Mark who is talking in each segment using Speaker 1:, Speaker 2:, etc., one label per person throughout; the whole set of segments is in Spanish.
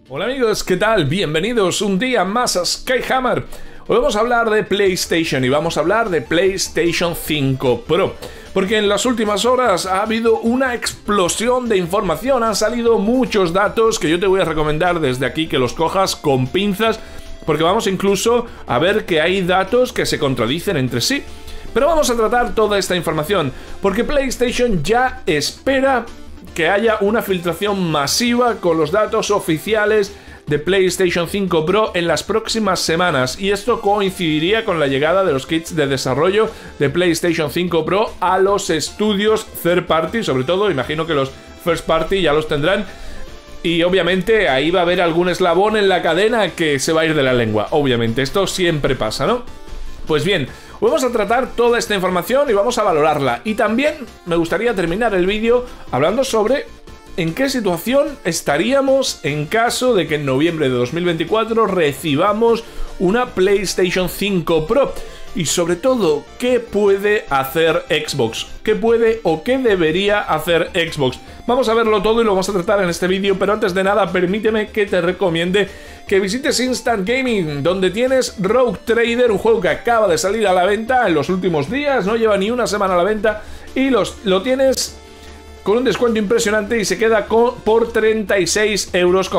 Speaker 1: Hola amigos, ¿qué tal? Bienvenidos un día más a Skyhammer. Hoy vamos a hablar de PlayStation y vamos a hablar de PlayStation 5 Pro. Porque en las últimas horas ha habido una explosión de información, han salido muchos datos que yo te voy a recomendar desde aquí que los cojas con pinzas, porque vamos incluso a ver que hay datos que se contradicen entre sí. Pero vamos a tratar toda esta información, porque PlayStation ya espera que haya una filtración masiva con los datos oficiales de PlayStation 5 Pro en las próximas semanas, y esto coincidiría con la llegada de los kits de desarrollo de PlayStation 5 Pro a los estudios third party, sobre todo, imagino que los first party ya los tendrán, y obviamente ahí va a haber algún eslabón en la cadena que se va a ir de la lengua, obviamente, esto siempre pasa, ¿no? Pues bien, vamos a tratar toda esta información y vamos a valorarla. Y también me gustaría terminar el vídeo hablando sobre en qué situación estaríamos en caso de que en noviembre de 2024 recibamos una PlayStation 5 Pro. Y sobre todo, ¿qué puede hacer Xbox? ¿Qué puede o qué debería hacer Xbox? Vamos a verlo todo y lo vamos a tratar en este vídeo, pero antes de nada, permíteme que te recomiende que visites Instant Gaming, donde tienes Rogue Trader, un juego que acaba de salir a la venta en los últimos días, no lleva ni una semana a la venta, y lo tienes con un descuento impresionante y se queda por 36,50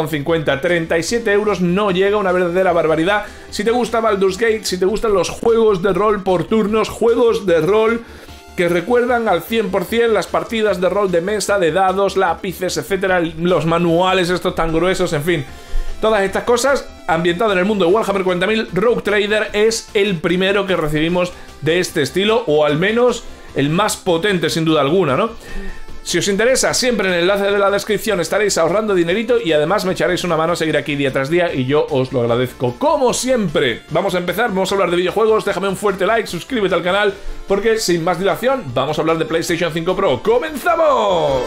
Speaker 1: €. 37 euros no llega, una verdadera barbaridad. Si te gusta Baldur's Gate, si te gustan los juegos de rol por turnos, juegos de rol que recuerdan al 100% las partidas de rol de mesa, de dados, lápices, etcétera, los manuales estos tan gruesos, en fin, todas estas cosas, ambientado en el mundo de Warhammer 40.000, Rogue Trader es el primero que recibimos de este estilo, o al menos el más potente sin duda alguna, ¿no? Si os interesa, siempre en el enlace de la descripción estaréis ahorrando dinerito y además me echaréis una mano a seguir aquí día tras día y yo os lo agradezco. Como siempre, vamos a empezar, vamos a hablar de videojuegos, déjame un fuerte like, suscríbete al canal, porque sin más dilación, vamos a hablar de PlayStation 5 Pro. ¡Comenzamos!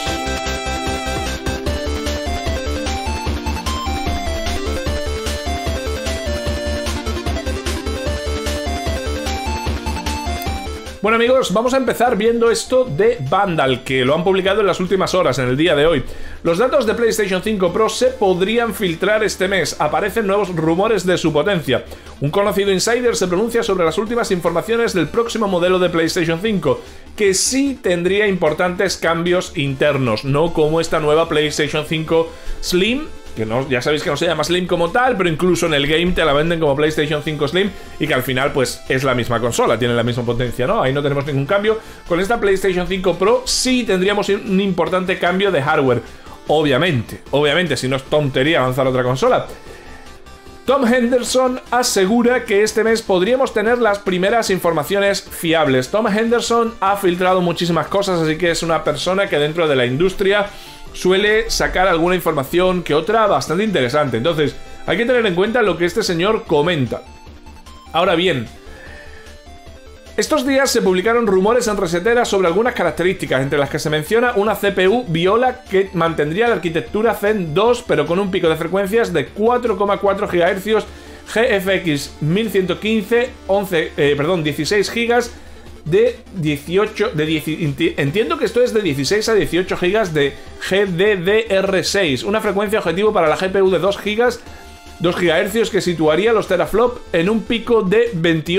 Speaker 1: Bueno amigos, vamos a empezar viendo esto de Vandal, que lo han publicado en las últimas horas, en el día de hoy. Los datos de PlayStation 5 Pro se podrían filtrar este mes, aparecen nuevos rumores de su potencia. Un conocido insider se pronuncia sobre las últimas informaciones del próximo modelo de PlayStation 5, que sí tendría importantes cambios internos, no como esta nueva PlayStation 5 Slim, que no, ya sabéis que no se llama Slim como tal, pero incluso en el game te la venden como PlayStation 5 Slim y que al final pues es la misma consola, tiene la misma potencia, ¿no? Ahí no tenemos ningún cambio. Con esta PlayStation 5 Pro sí tendríamos un importante cambio de hardware, obviamente, si no es tontería lanzar otra consola. Tom Henderson asegura que este mes podríamos tener las primeras informaciones fiables. Tom Henderson ha filtrado muchísimas cosas, así que es una persona que dentro de la industria suele sacar alguna información que otra bastante interesante. Entonces, hay que tener en cuenta lo que este señor comenta. Ahora bien, estos días se publicaron rumores en Resetera sobre algunas características, entre las que se menciona una CPU Viola que mantendría la arquitectura Zen 2, pero con un pico de frecuencias de 4,4 GHz, GFX 1115, 16 GB de 18, entiendo que esto es de 16 a 18 GB de GDDR6, una frecuencia objetivo para la GPU de 2 GHz que situaría los teraflop en un pico de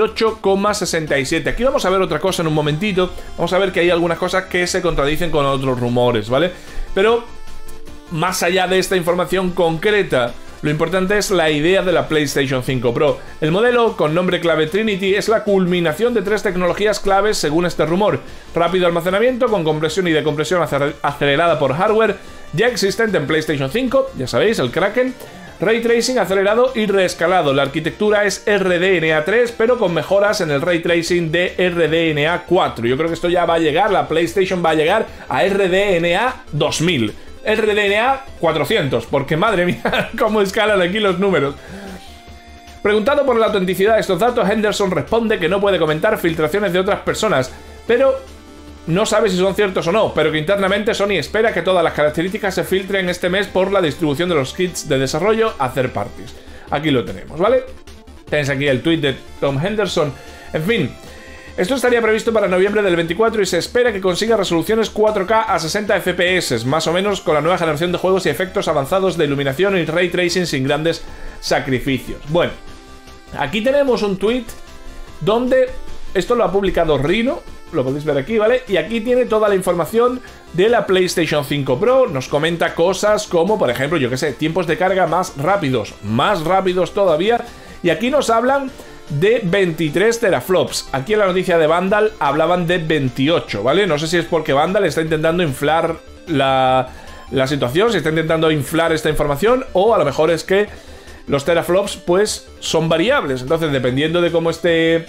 Speaker 1: 28,67. Aquí vamos a ver otra cosa en un momentito, vamos a ver que hay algunas cosas que se contradicen con otros rumores, ¿vale? Pero más allá de esta información concreta, lo importante es la idea de la PlayStation 5 Pro. El modelo, con nombre clave Trinity, es la culminación de 3 tecnologías claves según este rumor. Rápido almacenamiento con compresión y decompresión acelerada por hardware, ya existente en PlayStation 5, ya sabéis, el Kraken. Ray Tracing acelerado y reescalado. La arquitectura es RDNA 3, pero con mejoras en el Ray Tracing de RDNA 4. Yo creo que esto ya va a llegar, la PlayStation va a llegar a RDNA 2000. RDNA 400, porque madre mía, cómo escalan aquí los números. Preguntado por la autenticidad de estos datos, Henderson responde que no puede comentar filtraciones de otras personas, pero no sabe si son ciertos o no, pero que internamente Sony espera que todas las características se filtren este mes por la distribución de los kits de desarrollo a third parties. Aquí lo tenemos, ¿vale? Tenéis aquí el tweet de Tom Henderson. En fin, Esto estaría previsto para noviembre del 24 y se espera que consiga resoluciones 4K a 60 FPS, más o menos con la nueva generación de juegos y efectos avanzados de iluminación y ray tracing sin grandes sacrificios. Bueno, aquí tenemos un tweet donde esto lo ha publicado Rhino, lo podéis ver aquí, ¿vale? Y aquí tiene toda la información de la PlayStation 5 Pro, nos comenta cosas como, por ejemplo, yo que sé, tiempos de carga más rápidos todavía, y aquí nos hablan de 23 teraflops. Aquí en la noticia de Vandal hablaban de 28, ¿vale? No sé si es porque Vandal está intentando inflar la situación, se está intentando inflar esta información, o a lo mejor es que los teraflops pues son variables, entonces dependiendo de cómo esté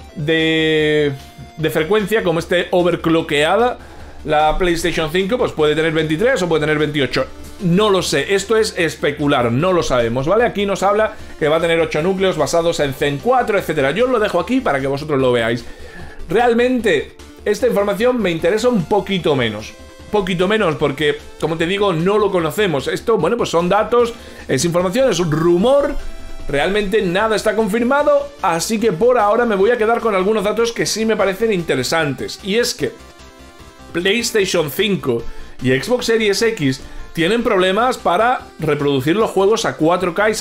Speaker 1: de frecuencia, como esté overclockeada la PlayStation 5, pues puede tener 23 o puede tener 28. No lo sé, esto es especular, no lo sabemos, ¿vale? Aquí nos habla que va a tener 8 núcleos basados en Zen 4, etcétera. Yo os lo dejo aquí para que vosotros lo veáis. Realmente, esta información me interesa un poquito menos. Porque, como te digo, no lo conocemos. Esto, bueno, pues son datos, es información, es un rumor. Realmente nada está confirmado, así que por ahora me voy a quedar con algunos datos que sí me parecen interesantes. Y es que PlayStation 5 y Xbox Series X tienen problemas para reproducir los juegos a 4K y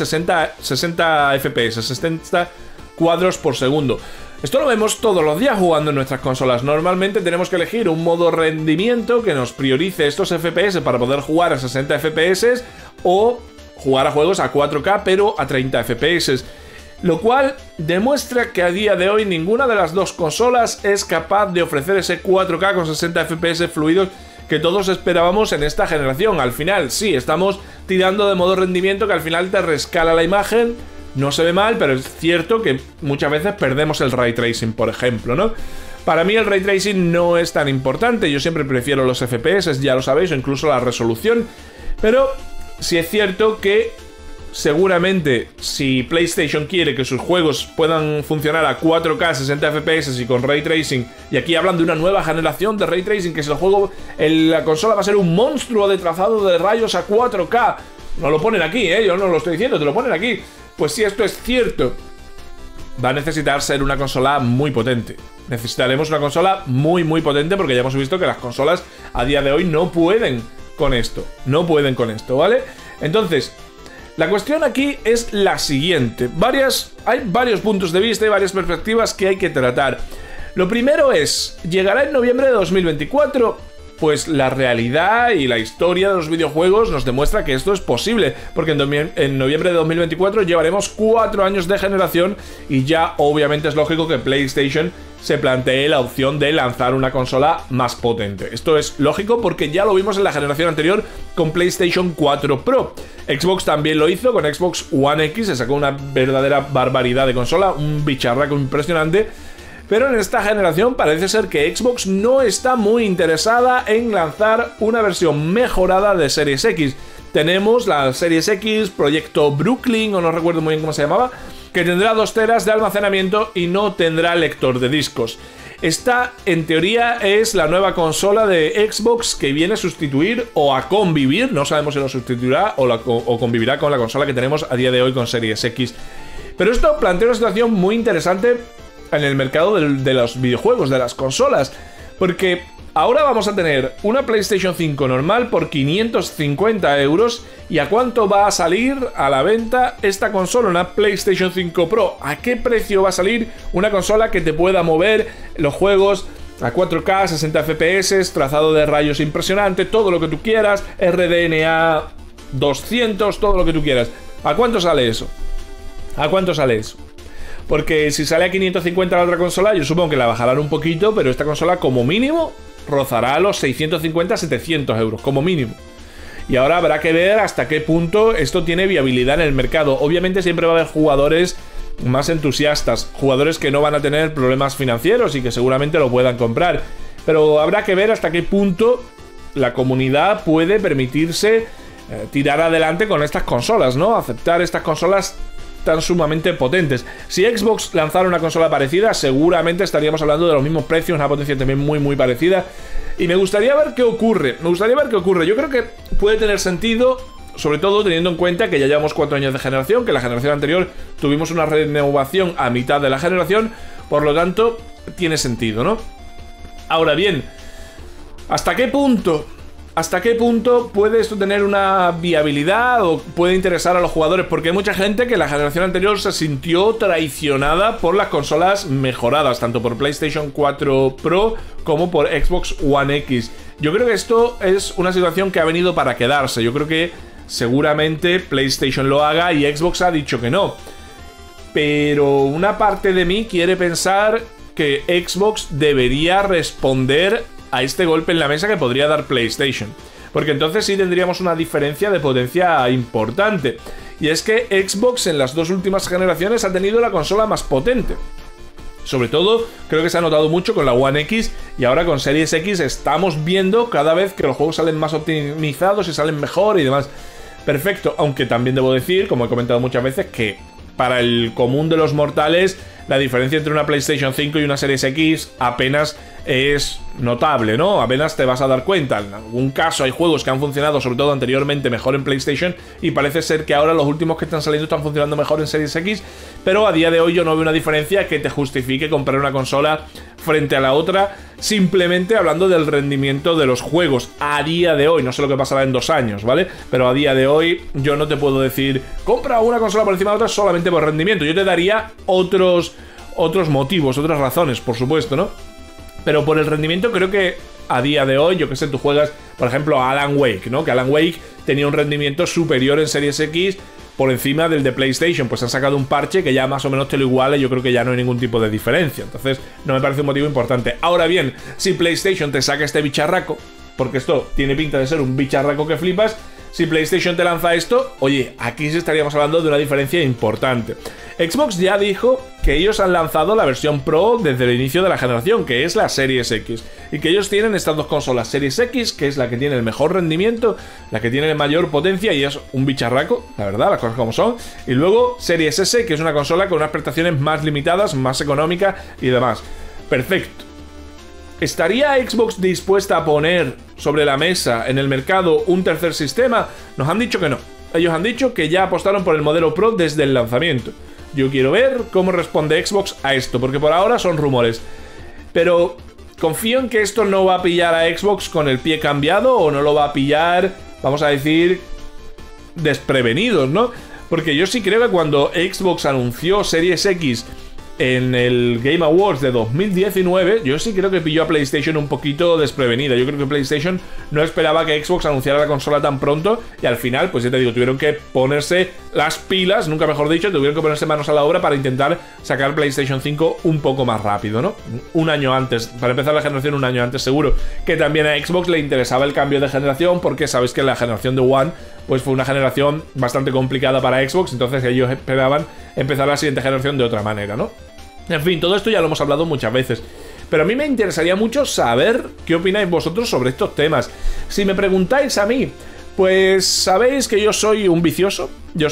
Speaker 1: 60 FPS, 60 cuadros por segundo. Esto lo vemos todos los días jugando en nuestras consolas. Normalmente tenemos que elegir un modo rendimiento que nos priorice estos FPS para poder jugar a 60 FPS o jugar a juegos a 4K pero a 30 FPS. Lo cual demuestra que a día de hoy ninguna de las dos consolas es capaz de ofrecer ese 4K con 60 FPS fluidos que todos esperábamos en esta generación. Al final, sí, estamos tirando de modo rendimiento que al final te rescala la imagen. No se ve mal, pero es cierto que muchas veces perdemos el ray tracing, por ejemplo, ¿no? Para mí el ray tracing no es tan importante. Yo siempre prefiero los FPS, ya lo sabéis, o incluso la resolución. Pero sí es cierto que seguramente si PlayStation quiere que sus juegos puedan funcionar a 4K 60 FPS y con Ray Tracing, y aquí hablan de una nueva generación de Ray Tracing, que si el juego, la consola va a ser un monstruo de trazado de rayos a 4K, no lo ponen aquí, yo no lo estoy diciendo, te lo ponen aquí. Pues si esto es cierto, va a necesitar ser una consola muy potente. Necesitaremos una consola muy potente, porque ya hemos visto que las consolas a día de hoy no pueden con esto, ¿vale? Entonces, la cuestión aquí es la siguiente. Hay varios puntos de vista y varias perspectivas que hay que tratar. Lo primero es, ¿llegará en noviembre de 2024? Pues la realidad y la historia de los videojuegos nos demuestra que esto es posible, porque en noviembre de 2024 llevaremos 4 años de generación y ya obviamente es lógico que PlayStation se plantee la opción de lanzar una consola más potente. Esto es lógico porque ya lo vimos en la generación anterior con PlayStation 4 Pro. Xbox también lo hizo con Xbox One X, se sacó una verdadera barbaridad de consola, un bicharraco impresionante. Pero en esta generación parece ser que Xbox no está muy interesada en lanzar una versión mejorada de Series X. Tenemos la Series X, Proyecto Brooklyn, o no recuerdo muy bien cómo se llamaba, que tendrá 2 teras de almacenamiento y no tendrá lector de discos. Esta, en teoría, es la nueva consola de Xbox que viene a sustituir o a convivir, no sabemos si lo sustituirá o convivirá con la consola que tenemos a día de hoy con Series X. Pero esto plantea una situación muy interesante en el mercado de los videojuegos, de las consolas, porque ahora vamos a tener una PlayStation 5 normal por 550 euros. ¿Y a cuánto va a salir a la venta esta consola, una PlayStation 5 Pro? ¿A qué precio va a salir una consola que te pueda mover los juegos a 4K, 60 FPS, trazado de rayos impresionante, todo lo que tú quieras, RDNA 200, todo lo que tú quieras? ¿A cuánto sale eso? ¿A cuánto sale eso? Porque si sale a 550 la otra consola, yo supongo que la bajarán un poquito, pero esta consola como mínimo rozará los 650-700 euros, como mínimo. Y ahora habrá que ver hasta qué punto esto tiene viabilidad en el mercado. Obviamente siempre va a haber jugadores más entusiastas, jugadores que no van a tener problemas financieros y que seguramente lo puedan comprar. Pero habrá que ver hasta qué punto la comunidad puede permitirse tirar adelante con estas consolas, ¿no? Aceptar estas consolas tan sumamente potentes. Si Xbox lanzara una consola parecida, seguramente estaríamos hablando de los mismos precios, una potencia también muy parecida. Y me gustaría ver qué ocurre. Yo creo que puede tener sentido, sobre todo teniendo en cuenta que ya llevamos 4 años de generación, que la generación anterior tuvimos una renovación a mitad de la generación. Por lo tanto, tiene sentido, ¿no? Ahora bien, ¿hasta qué punto puede esto tener una viabilidad o puede interesar a los jugadores? Porque hay mucha gente que en la generación anterior se sintió traicionada por las consolas mejoradas, tanto por PlayStation 4 Pro como por Xbox One X. Yo creo que esto es una situación que ha venido para quedarse. Yo creo que seguramente PlayStation lo haga y Xbox ha dicho que no. Pero una parte de mí quiere pensar que Xbox debería responder a este golpe en la mesa que podría dar PlayStation, porque entonces sí tendríamos una diferencia de potencia importante. Y es que Xbox en las dos últimas generaciones ha tenido la consola más potente. Sobre todo, creo que se ha notado mucho con la One X, y ahora con Series X estamos viendo cada vez que los juegos salen más optimizados y salen mejor y demás. Perfecto, aunque también debo decir, como he comentado muchas veces, que para el común de los mortales la diferencia entre una PlayStation 5 y una Series X apenas es notable, ¿no? Apenas te vas a dar cuenta. En algún caso hay juegos que han funcionado, sobre todo anteriormente, mejor en PlayStation, y parece ser que ahora los últimos que están saliendo están funcionando mejor en Series X, pero a día de hoy yo no veo una diferencia que te justifique comprar una consola frente a la otra, simplemente hablando del rendimiento de los juegos a día de hoy. No sé lo que pasará en 2 años, ¿vale? Pero a día de hoy yo no te puedo decir compra una consola por encima de otra solamente por rendimiento. Yo te daría otros motivos, otras razones, por supuesto, ¿no? Pero por el rendimiento creo que a día de hoy, yo que sé, tú juegas, por ejemplo, a Alan Wake, ¿no? Que Alan Wake tenía un rendimiento superior en Series X por encima del de PlayStation. Pues han sacado un parche que ya más o menos te lo iguala y yo creo que ya no hay ningún tipo de diferencia. Entonces no me parece un motivo importante. Ahora bien, si PlayStation te saca este bicharraco, porque esto tiene pinta de ser un bicharraco que flipas, si PlayStation te lanza esto, oye, aquí sí estaríamos hablando de una diferencia importante. Xbox ya dijo que ellos han lanzado la versión Pro desde el inicio de la generación, que es la Series X, y que ellos tienen estas dos consolas, Series X, que es la que tiene el mejor rendimiento, la que tiene mayor potencia y es un bicharraco, la verdad, las cosas como son, y luego Series S, que es una consola con unas prestaciones más limitadas, más económica y demás. Perfecto. ¿Estaría Xbox dispuesta a poner sobre la mesa en el mercado un tercer sistema? Nos han dicho que no. Ellos han dicho que ya apostaron por el modelo Pro desde el lanzamiento. Yo quiero ver cómo responde Xbox a esto, porque por ahora son rumores. Pero confío en que esto no va a pillar a Xbox con el pie cambiado o no lo va a pillar, vamos a decir, desprevenidos, ¿no? Porque yo sí creo que cuando Xbox anunció Series X en el Game Awards de 2019, yo sí creo que pilló a PlayStation un poquito desprevenida. Yo creo que PlayStation no esperaba que Xbox anunciara la consola tan pronto y al final, pues ya te digo, tuvieron que ponerse las pilas, nunca mejor dicho, tuvieron que ponerse manos a la obra para intentar sacar PlayStation 5 un poco más rápido, ¿no? Un año antes, para empezar la generación un año antes seguro. Que también a Xbox le interesaba el cambio de generación porque sabéis que la generación de One pues fue una generación bastante complicada para Xbox, entonces ellos esperaban empezar la siguiente generación de otra manera, ¿no? En fin, todo esto ya lo hemos hablado muchas veces, pero a mí me interesaría mucho saber qué opináis vosotros sobre estos temas. Si me preguntáis a mí, pues sabéis que yo soy un vicioso,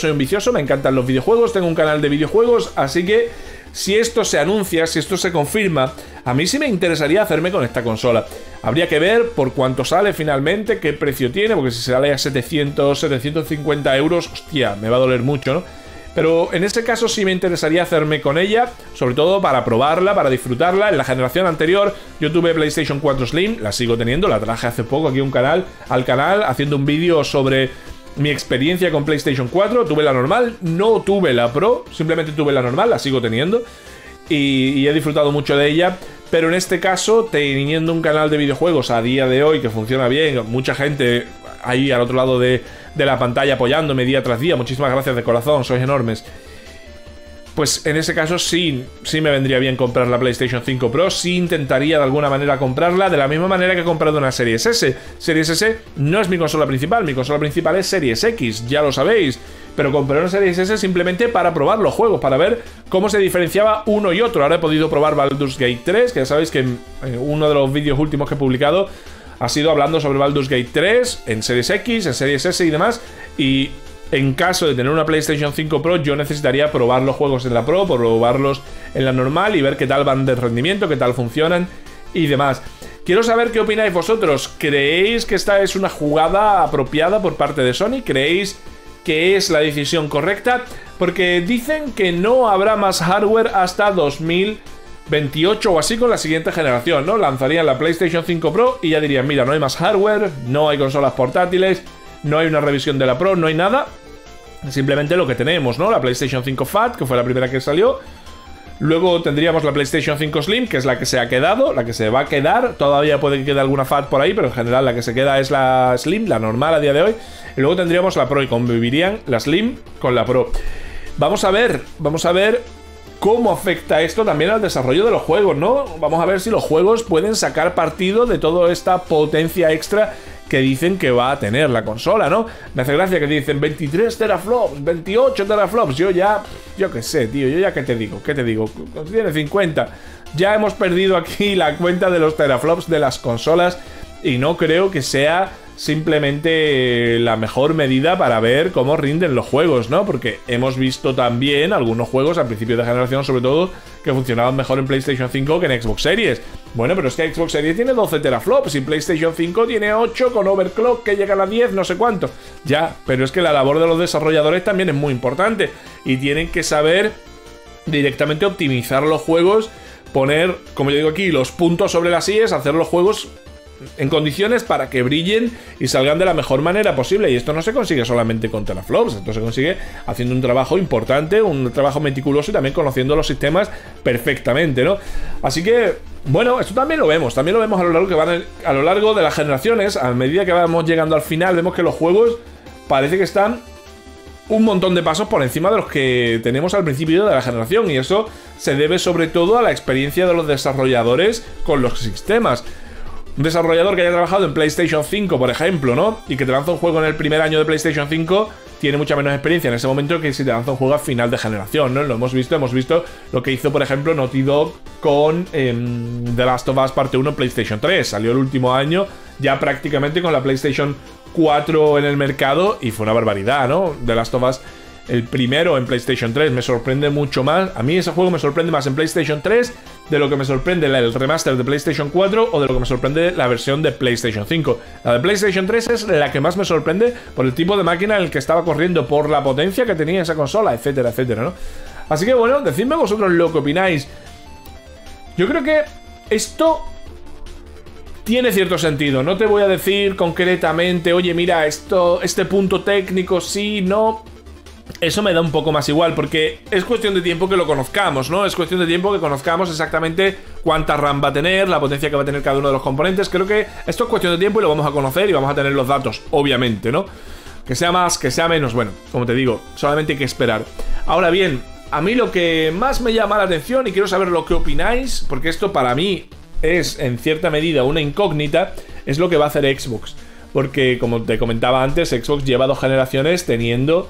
Speaker 1: me encantan los videojuegos, tengo un canal de videojuegos, así que si esto se anuncia, si esto se confirma, a mí sí me interesaría hacerme con esta consola. Habría que ver por cuánto sale finalmente, qué precio tiene, porque si sale a 700, 750 euros, hostia, me va a doler mucho, ¿no? Pero en este caso sí me interesaría hacerme con ella, sobre todo para probarla, para disfrutarla. En la generación anterior yo tuve PlayStation 4 Slim, la sigo teniendo, la traje hace poco aquí al canal, haciendo un vídeo sobre mi experiencia con PlayStation 4. Tuve la normal, no tuve la Pro, simplemente tuve la normal, la sigo teniendo y he disfrutado mucho de ella. Pero en este caso, teniendo un canal de videojuegos a día de hoy que funciona bien, mucha gente ahí al otro lado de la pantalla apoyándome día tras día, muchísimas gracias de corazón, sois enormes. Pues en ese caso sí me vendría bien comprar la PlayStation 5 Pro, sí intentaría de alguna manera comprarla, de la misma manera que he comprado una Series S. Series S no es mi consola principal es Series X, ya lo sabéis. Pero compré una Series S simplemente para probar los juegos, para ver cómo se diferenciaba uno y otro. Ahora he podido probar Baldur's Gate 3, que ya sabéis que uno de los vídeos últimos que he publicado ha sido hablando sobre Baldur's Gate 3 en Series X, en Series S y demás. Y en caso de tener una PlayStation 5 Pro, yo necesitaría probar los juegos en la Pro, probarlos en la normal y ver qué tal van de rendimiento, qué tal funcionan y demás. Quiero saber qué opináis vosotros. ¿Creéis que esta es una jugada apropiada por parte de Sony? ¿Creéis que es la decisión correcta? Porque dicen que no habrá más hardware hasta 2020. 28 o así con la siguiente generación, ¿no? Lanzarían la PlayStation 5 Pro y ya dirían, mira, no hay más hardware, no hay consolas portátiles, no hay una revisión de la Pro, no hay nada. Simplemente lo que tenemos, ¿no? La PlayStation 5 Fat, que fue la primera que salió. Luego tendríamos la PlayStation 5 Slim, que es la que se ha quedado, la que se va a quedar. Todavía puede que quede alguna Fat por ahí, pero en general la que se queda es la Slim, la normal a día de hoy. Y luego tendríamos la Pro y convivirían la Slim con la Pro. Vamos a ver cómo afecta esto también al desarrollo de los juegos, ¿no? Vamos a ver si los juegos pueden sacar partido de toda esta potencia extra que dicen que va a tener la consola, ¿no? Me hace gracia que dicen 23 teraflops, 28 teraflops. Yo qué sé, tío, yo ya qué te digo, tiene 50. Ya hemos perdido aquí la cuenta de los teraflops de las consolas y no creo que sea simplemente la mejor medida para ver cómo rinden los juegos, ¿no? Porque hemos visto también algunos juegos al principio de generación, sobre todo, que funcionaban mejor en PlayStation 5 que en Xbox Series. Bueno, pero es que Xbox Series tiene 12 teraflops y PlayStation 5 tiene 8 con overclock que llegan a 10, no sé cuánto. Ya, pero es que la labor de los desarrolladores también es muy importante y tienen que saber directamente optimizar los juegos, poner, como yo digo aquí, los puntos sobre las IEs, hacer los juegos en condiciones para que brillen y salgan de la mejor manera posible. Y esto no se consigue solamente con teraflops, esto se consigue haciendo un trabajo importante, un trabajo meticuloso y también conociendo los sistemas perfectamente, ¿no? Así que, bueno, esto también lo vemos a lo largo de las generaciones. A medida que vamos llegando al final, vemos que los juegos parece que están un montón de pasos por encima de los que tenemos al principio de la generación, y eso se debe sobre todo a la experiencia de los desarrolladores con los sistemas. Un desarrollador que haya trabajado en PlayStation 5, por ejemplo, ¿no? Y que te lanza un juego en el primer año de PlayStation 5, tiene mucha menos experiencia en ese momento que si te lanza un juego a final de generación, ¿no? Lo hemos visto lo que hizo, por ejemplo, Naughty Dog con The Last of Us Parte 1 en PlayStation 3. Salió el último año ya prácticamente con la PlayStation 4 en el mercado y fue una barbaridad, ¿no? The Last of Us, el primero en PlayStation 3, me sorprende mucho más. A mí ese juego me sorprende más en PlayStation 3 de lo que me sorprende el remaster de PlayStation 4 o de lo que me sorprende la versión de PlayStation 5. La de PlayStation 3 es la que más me sorprende por el tipo de máquina en el que estaba corriendo, por la potencia que tenía esa consola, etcétera, etcétera, ¿no? Así que bueno, decidme vosotros lo que opináis. Yo creo que esto tiene cierto sentido. No te voy a decir concretamente, oye, mira, este punto técnico sí, no. Eso me da un poco más igual, porque es cuestión de tiempo que lo conozcamos, ¿no? Es cuestión de tiempo que conozcamos exactamente cuánta RAM va a tener, la potencia que va a tener cada uno de los componentes. Creo que esto es cuestión de tiempo y lo vamos a conocer y vamos a tener los datos, obviamente, ¿no? Que sea más, que sea menos, bueno, como te digo, solamente hay que esperar. Ahora bien, a mí lo que más me llama la atención, y quiero saber lo que opináis, porque esto para mí es en cierta medida una incógnita, es lo que va a hacer Xbox. Porque, como te comentaba antes, Xbox lleva 2 generaciones teniendo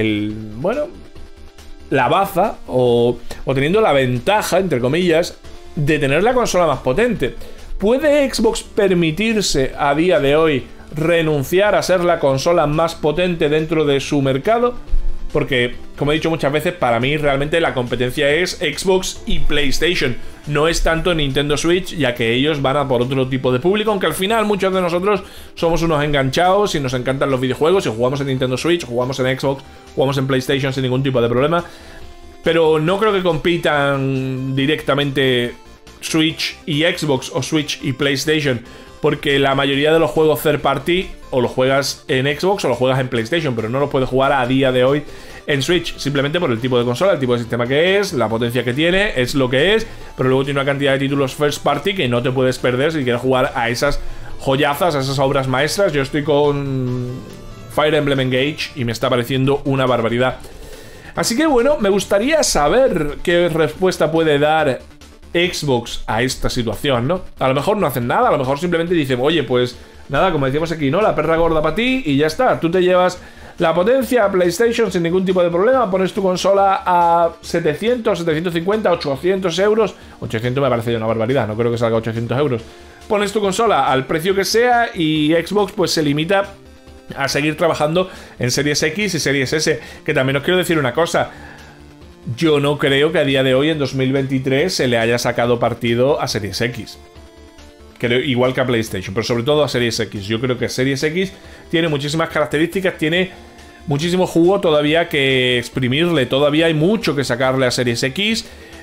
Speaker 1: la baza o teniendo la ventaja, entre comillas, de tener la consola más potente. ¿Puede Xbox permitirse a día de hoy renunciar a ser la consola más potente dentro de su mercado? Porque, como he dicho muchas veces, para mí realmente la competencia es Xbox y PlayStation. No es tanto Nintendo Switch, ya que ellos van a por otro tipo de público, aunque al final muchos de nosotros somos unos enganchados y nos encantan los videojuegos y jugamos en Nintendo Switch, jugamos en Xbox, jugamos en PlayStation sin ningún tipo de problema. Pero no creo que compitan directamente Switch y Xbox o Switch y PlayStation, porque la mayoría de los juegos third party o los juegas en Xbox o los juegas en PlayStation, pero no los puedes jugar a día de hoy en Switch, simplemente por el tipo de consola, el tipo de sistema que es, la potencia que tiene, es lo que es, pero luego tiene una cantidad de títulos first party que no te puedes perder si quieres jugar a esas joyazas, a esas obras maestras. Yo estoy con Fire Emblem Engage y me está pareciendo una barbaridad. Así que bueno, me gustaría saber qué respuesta puede dar Xbox a esta situación, ¿no? A lo mejor no hacen nada, a lo mejor simplemente dicen, oye, pues nada, como decíamos aquí, ¿no? La perra gorda para ti y ya está. Tú te llevas la potencia a PlayStation sin ningún tipo de problema, pones tu consola a 700, 750, 800 euros. 800 me parece ya una barbaridad, no creo que salga 800 euros. Pones tu consola al precio que sea y Xbox pues se limita a seguir trabajando en Series X y Series S. Que también os quiero decir una cosa. Yo no creo que a día de hoy, en 2023, se le haya sacado partido a Series X. Creo, igual que a PlayStation, pero sobre todo a Series X. Yo creo que Series X tiene muchísimas características, tiene muchísimo jugo todavía que exprimirle. Todavía hay mucho que sacarle a Series X.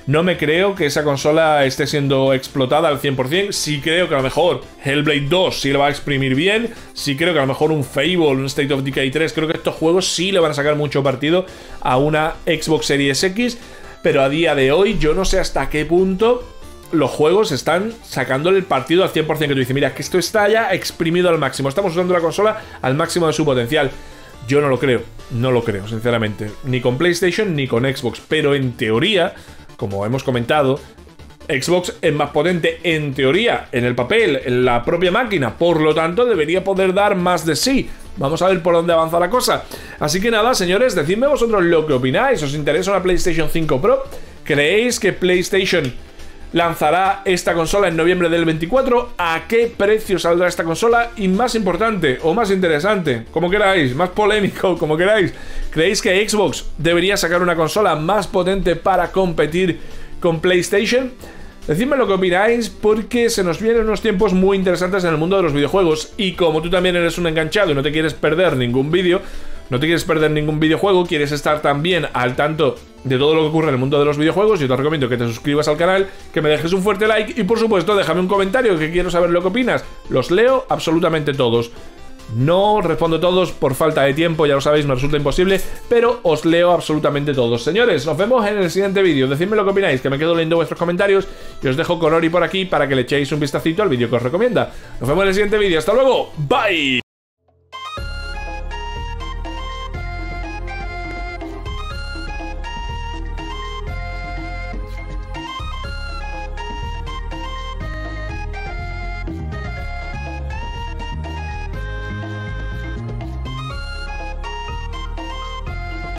Speaker 1: No me creo que esa consola esté siendo explotada al 100%. Sí creo que a lo mejor Hellblade 2 sí le va a exprimir bien. Sí creo que a lo mejor un Fable, un State of Decay 3, creo que estos juegos sí le van a sacar mucho partido a una Xbox Series X. Pero a día de hoy yo no sé hasta qué punto los juegos están sacándole el partido al 100%, que tú dices, mira, que esto está ya exprimido al máximo. Estamos usando la consola al máximo de su potencial. Yo no lo creo, sinceramente. Ni con PlayStation ni con Xbox. Pero en teoría, como hemos comentado, Xbox es más potente en teoría, en el papel, en la propia máquina. Por lo tanto, debería poder dar más de sí. Vamos a ver por dónde avanza la cosa. Así que nada, señores, decidme vosotros lo que opináis. ¿Os interesa una PlayStation 5 Pro? ¿Creéis que PlayStation lanzará esta consola en noviembre del 24? ¿A qué precio saldrá esta consola? Y más importante, o más interesante, como queráis, más polémico, como queráis, ¿creéis que Xbox debería sacar una consola más potente para competir con PlayStation? Decidme lo que opináis, porque se nos vienen unos tiempos muy interesantes en el mundo de los videojuegos. Y como tú también eres un enganchado y no te quieres perder ningún vídeo, no te quieres perder ningún videojuego, quieres estar también al tanto de todo lo que ocurre en el mundo de los videojuegos, yo te recomiendo que te suscribas al canal, que me dejes un fuerte like y por supuesto déjame un comentario, que quiero saber lo que opinas. Los leo absolutamente todos. No respondo todos por falta de tiempo, ya lo sabéis, me resulta imposible, pero os leo absolutamente todos. Señores, nos vemos en el siguiente vídeo. Decidme lo que opináis, que me quedo leyendo vuestros comentarios y os dejo con Ori por aquí para que le echéis un vistacito al vídeo que os recomienda. Nos vemos en el siguiente vídeo. ¡Hasta luego! ¡Bye!